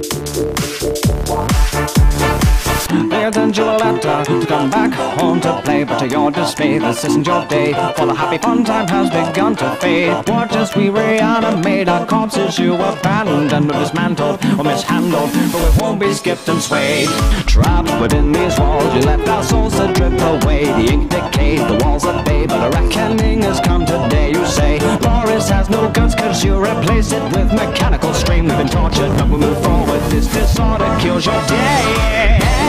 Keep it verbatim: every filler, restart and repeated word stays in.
They sent you a letter to come back home to play, but to your dismay, this isn't your day. For the happy fun time has begun to fade. Watch as we reanimate our corpses you abandoned or dismantled or mishandled, but we won't be skipped and swayed. Trapped within these walls, you left our souls to drip away. The ink decayed, the walls are bay, but a reckoning has come today. You say Loris has no guts cause you replace it with mechanical stream. We've been tortured but we move forward. This disorder kills your day.